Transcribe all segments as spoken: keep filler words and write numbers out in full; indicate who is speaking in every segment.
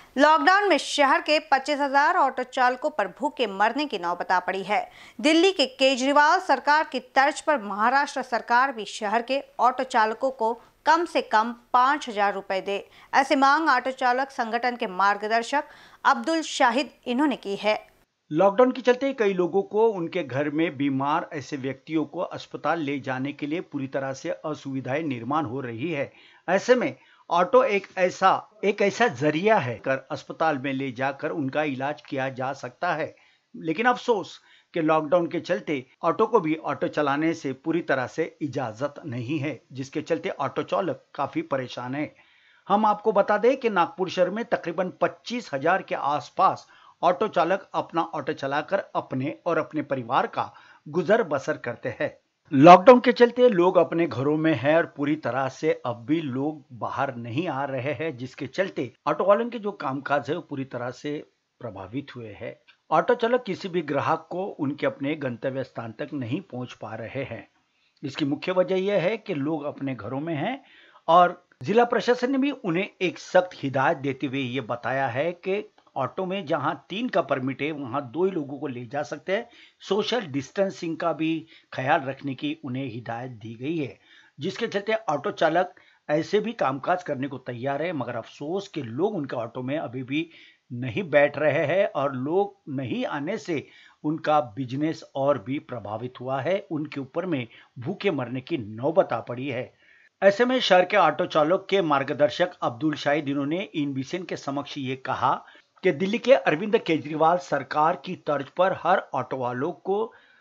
Speaker 1: Lockdown में शहर के पच्चीस हजार ऑटो चालकों पर भूखे मरने की नौबत आ पड़ी है। दिल्ली के केजरीवाल सरकार की तर्ज पर महाराष्ट्र सरकार भी शहर के ऑटो चालकों को कम से कम पाँच हजार रुपए दे, ऐसी मांग ऑटो चालक संगठन के मार्गदर्शक अब्दुल शाहिद इन्होंने की है।
Speaker 2: लॉकडाउन के चलते कई लोगों को उनके घर में बीमार ऐसे व्यक्तियों को अस्पताल ले जाने के लिए पूरी तरह से असुविधाएं निर्माण हो रही है। ऐसे में ऑटो एक ऐसा एक ऐसा जरिया है कर अस्पताल में ले जाकर उनका इलाज किया जा सकता है। लेकिन अफसोस कि लॉकडाउन के चलते ऑटो को भी ऑटो चलाने से पूरी तरह से इजाजत नहीं है, जिसके चलते ऑटो चालक काफी परेशान है। हम आपको बता दें कि नागपुर शहर में तकरीबन पच्चीस हजार के आसपास ऑटो चालक अपना ऑटो चलाकर अपने और अपने परिवार का गुजर बसर करते हैं। लॉकडाउन के चलते लोग अपने घरों में हैं और पूरी तरह से अब भी लोग बाहर नहीं आ रहे हैं, जिसके चलते ऑटो वालों के जो कामकाज है वो पूरी तरह से प्रभावित हुए हैं। ऑटो चालक किसी भी ग्राहक को उनके अपने गंतव्य स्थान तक नहीं पहुंच पा रहे हैं। इसकी मुख्य वजह यह है कि लोग अपने घरों में हैं और जिला प्रशासन ने भी उन्हें एक सख्त हिदायत देते हुए ये बताया है कि ऑटो में जहां तीन का परमिट है वहां दो ही लोगों को ले जा सकते हैं। सोशल डिस्टेंसिंग का भी ख्याल रखने की उन्हें हिदायत दी गई है, जिसके चलते ऑटो चालक ऐसे भी कामकाज करने को तैयार है। मगर अफसोस कि लोग उनके ऑटो में अभी भी नहीं बैठ रहे हैं और लोग नहीं आने से उनका बिजनेस और भी प्रभावित हुआ है। उनके ऊपर में भूखे मरने की नौबत आ पड़ी है। ऐसे में शहर के ऑटो चालक के मार्गदर्शक अब्दुल शाहिद इन्होंने इनबीसीएन के समक्ष ये कहा कि दिल्ली के अरविंद केजरीवाल सरकार की तर्ज पर हर ऑटो वालों को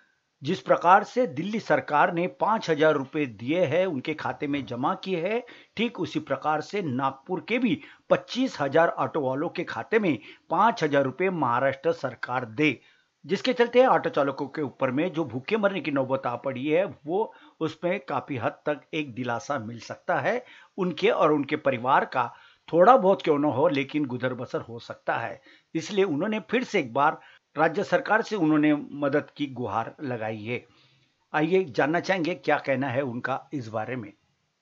Speaker 2: जिस प्रकार से दिल्ली सरकार ने पांच हजार रुपए दिए हैं, उनके खाते में जमा किए हैं, ठीक उसी प्रकार से नागपुर के भी पच्चीस हजार ऑटो वालों के खाते में पांच हजार रुपए महाराष्ट्र सरकार दे। जिसके चलते ऑटो चालकों के ऊपर में जो भूखे मरने की नौबत आ पड़ी है वो उसमें काफी हद तक एक दिलासा मिल सकता है। उनके और उनके परिवार का थोड़ा बहुत क्यों न हो लेकिन गुजर बसर हो सकता है। इसलिए उन्होंने फिर से एक बार राज्य सरकार से उन्होंने मदद की गुहार लगाई है। आइए जानना चाहेंगे क्या कहना है उनका इस बारे में।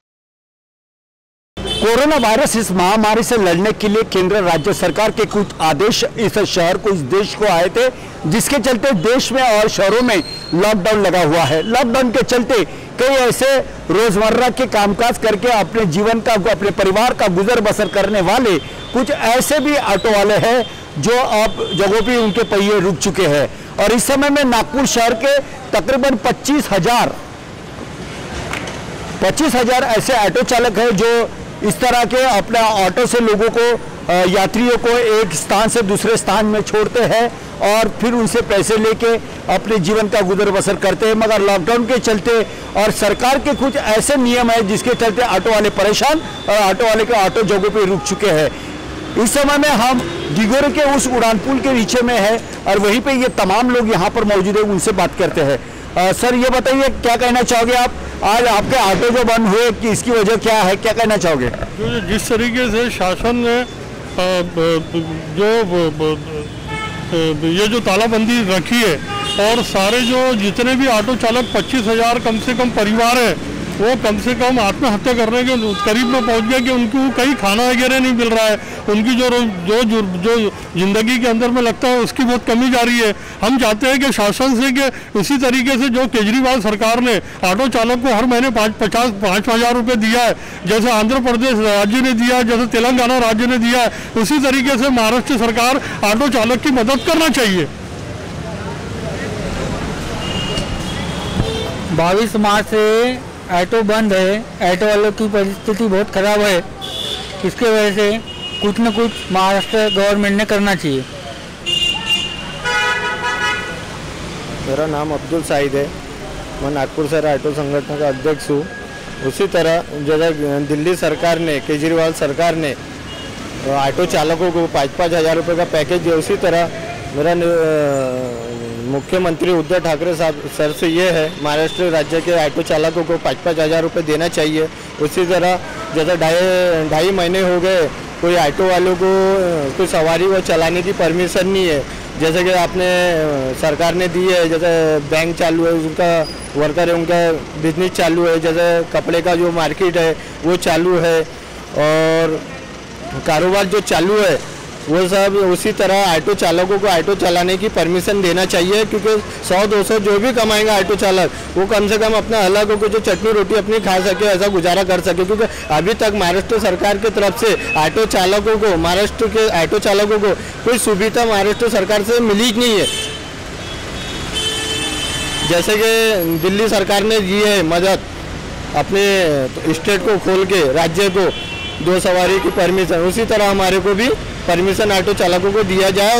Speaker 3: कोरोना वायरस इस महामारी से लड़ने के लिए केंद्र राज्य सरकार के कुछ आदेश इस शहर को इस देश को आए थे, जिसके चलते देश में और शहरों में लॉकडाउन लगा हुआ है। लॉकडाउन के चलते कई ऐसे रोजमर्रा के कामकाज करके अपने जीवन का अपने परिवार का गुजर बसर करने वाले कुछ ऐसे भी ऑटो वाले हैं जो अब जगहों पर उनके पहिए रुक चुके हैं। और इस समय में नागपुर शहर के तकरीबन पच्चीस हजार पच्चीस हजार ऐसे ऑटो चालक हैं जो इस तरह के अपना ऑटो से लोगों को यात्रियों को एक स्थान से दूसरे स्थान में छोड़ते हैं और फिर उनसे पैसे लेके अपने जीवन का गुजर बसर करते हैं। मगर लॉकडाउन के चलते और सरकार के कुछ ऐसे नियम है जिसके चलते ऑटो वाले परेशान और ऑटो वाले के ऑटो जगहों पे रुक चुके हैं। इस समय में हम डिगोरे के उस उड़ान पुल के नीचे में है और वहीं पे ये तमाम लोग यहाँ पर मौजूद है, उनसे बात करते हैं। आ, सर ये बताइए क्या कहना चाहोगे आप, आज आपके ऑटो जो बंद हुए कि इसकी वजह क्या है, क्या कहना चाहोगे?
Speaker 4: जिस तरीके से शासन ने जो ये जो तालाबंदी रखी है और सारे जो जितने भी ऑटो चालक पच्चीस हजार कम से कम परिवार है वो कम से कम आत्महत्या करने के करीब में पहुंच गया कि उनको कहीं खाना वगैरह नहीं मिल रहा है। उनकी जो जो जो, जो जिंदगी के अंदर में लगता है उसकी बहुत कमी जा रही है। हम चाहते हैं कि शासन से कि इसी तरीके से जो केजरीवाल सरकार ने ऑटो चालक को हर महीने पाँच पचास पाँच हजार रुपये दिया है, जैसे आंध्र प्रदेश राज्य ने दिया, जैसे तेलंगाना राज्य ने दिया है, उसी तरीके से महाराष्ट्र सरकार ऑटो चालक की मदद करना चाहिए।
Speaker 5: बाईस मार्च से ऑटो बंद है, ऑटो वालों की परिस्थिति बहुत खराब है। इसके वजह से कुछ न कुछ महाराष्ट्र गवर्नमेंट ने करना चाहिए।
Speaker 6: मेरा नाम अब्दुल शाहिद है, मैं नागपुर शहर ऑटो संगठन का अध्यक्ष हूँ। उसी तरह जैसा दिल्ली सरकार ने केजरीवाल सरकार ने ऑटो चालकों को पाँच पाँच हज़ार रुपये का पैकेज दिया, उसी तरह मेरा मुख्यमंत्री उद्धव ठाकरे साहब सर से ये है महाराष्ट्र राज्य के ऑटो चालकों को पाँच पाँच हज़ार रुपये देना चाहिए। उसी तरह जैसा ढाई ढाई महीने हो गए कोई ऑटो वालों को कोई सवारी वो चलाने की परमिशन नहीं है, जैसे कि आपने सरकार ने दी है। जैसे बैंक चालू है, उनका वर्कर है, उनका बिजनेस चालू है, जैसे कपड़े का जो मार्केट है वो चालू है और कारोबार जो चालू है वो सब उसी तरह ऑटो चालकों को ऑटो चलाने की परमिशन देना चाहिए, क्योंकि सौ दो सौ जो भी कमाएंगे ऑटो चालक वो कम से कम अपना अलग होकर जो चटनी रोटी अपनी खा सके, ऐसा गुजारा कर सके। क्योंकि अभी तक महाराष्ट्र सरकार की तरफ से ऑटो चालकों को, महाराष्ट्र के ऑटो चालकों को कोई सुविधा महाराष्ट्र सरकार से मिली नहीं है। जैसे कि दिल्ली सरकार ने दी है मदद अपने स्टेट को खोल के राज्य को दो सवारी की परमिशन, उसी तरह हमारे को भी परमिशन ऑटो चालकों को दिया जाए।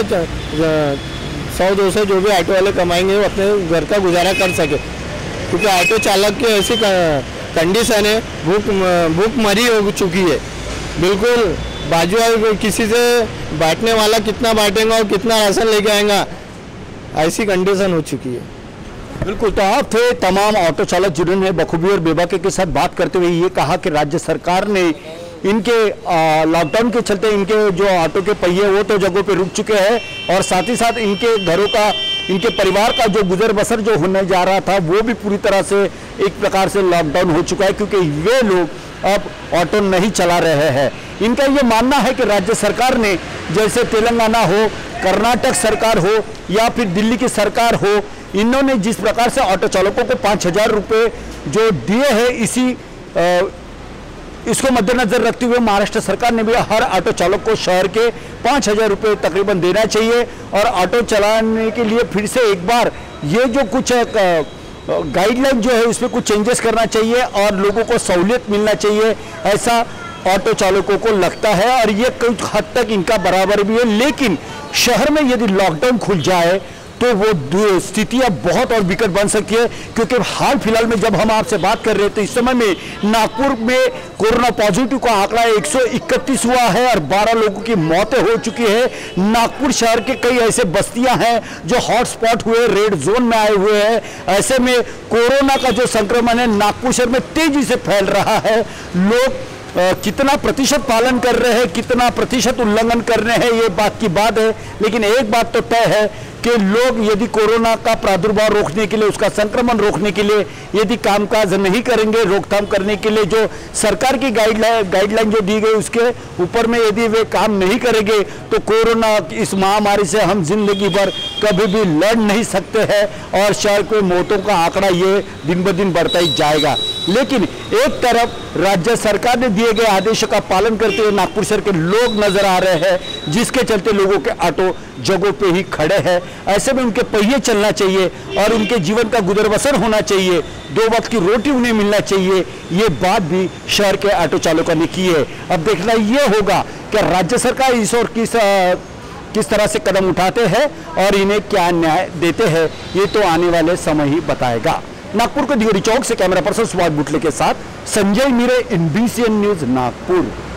Speaker 6: सौ दो सौ जो भी ऑटो वाले कमाएंगे वो अपने घर का गुजारा कर सके, क्योंकि ऑटो चालक की ऐसी कंडीशन है, भूख भूख मरी हो चुकी है। बिल्कुल बाजू किसी से बांटने वाला कितना बांटेगा और कितना राशन लेके आएगा, ऐसी कंडीशन हो चुकी है।
Speaker 3: बिल्कुल, तो आप थे तमाम ऑटो चालक जिन्होंने बखूबी और बेबाकी के साथ बात करते हुए ये कहा कि राज्य सरकार ने इनके लॉकडाउन के चलते इनके जो ऑटो के पहिए वो तो जगहों पे रुक चुके हैं और साथ ही साथ इनके घरों का, इनके परिवार का जो गुजर बसर जो होने जा रहा था वो भी पूरी तरह से एक प्रकार से लॉकडाउन हो चुका है, क्योंकि वे लोग अब ऑटो नहीं चला रहे हैं। इनका ये मानना है कि राज्य सरकार ने, जैसे तेलंगाना हो, कर्नाटक सरकार हो या फिर दिल्ली की सरकार हो, इन्होंने जिस प्रकार से ऑटो चालकों को पाँच हजार रुपये जो दिए हैं, इसी आ, इसको मद्देनजर रखते हुए महाराष्ट्र सरकार ने भी हर ऑटो चालक को शहर के पाँच हजार रुपये तकरीबन देना चाहिए और ऑटो चलाने के लिए फिर से एक बार ये जो कुछ गाइडलाइन जो है उसमें कुछ चेंजेस करना चाहिए और लोगों को सहूलियत मिलना चाहिए, ऐसा ऑटो चालकों को लगता है और ये कुछ हद तक इनका बराबर भी है। लेकिन शहर में यदि लॉकडाउन खुल जाए तो वो स्थितियां बहुत और विकट बन सकती है, क्योंकि हाल फिलहाल में जब हम आपसे बात कर रहे थे इस समय में नागपुर में कोरोना पॉजिटिव का आंकड़ा एक सौ इकतीस हुआ है और बारह लोगों की मौतें हो चुकी है। नागपुर शहर के कई ऐसे बस्तियां हैं जो हॉटस्पॉट हुए, रेड जोन में आए हुए हैं। ऐसे में कोरोना का जो संक्रमण है नागपुर शहर में तेजी से फैल रहा है। लोग आ, कितना प्रतिशत पालन कर रहे हैं, कितना प्रतिशत उल्लंघन कर रहे हैं, ये बात की बात है। लेकिन एक बात तो तय है कि लोग यदि कोरोना का प्रादुर्भाव रोकने के लिए, उसका संक्रमण रोकने के लिए यदि कामकाज नहीं करेंगे, रोकथाम करने के लिए जो सरकार की गाइडलाइन गाइडलाइन जो दी गई उसके ऊपर में यदि वे काम नहीं करेंगे तो कोरोना इस महामारी से हम जिंदगी भर कभी भी लड़ नहीं सकते हैं और शहर के मौतों का आंकड़ा ये दिन ब दिन बढ़ता ही जाएगा। लेकिन एक तरफ राज्य सरकार ने दिए गए आदेशों का पालन करते हुए नागपुर शहर के लोग नजर आ रहे हैं, जिसके चलते लोगों के ऑटो जगहों पे ही खड़े हैं। ऐसे में उनके पहिए चलना चाहिए और उनके जीवन का गुजर बसर होना चाहिए, दो वक्त की रोटी उन्हें मिलना चाहिए। ये बात भी शहर के ऑटो चालकों ने की है। अब देखना ये होगा कि राज्य सरकार इस और किस किस तरह से कदम उठाते हैं और इन्हें क्या न्याय देते हैं, ये तो आने वाले समय ही बताएगा। नागपुर के दियोरी चौक से कैमरा पर्सन सुभाष बुटले के साथ संजय मीरे, एनबीसीएन न्यूज नागपुर।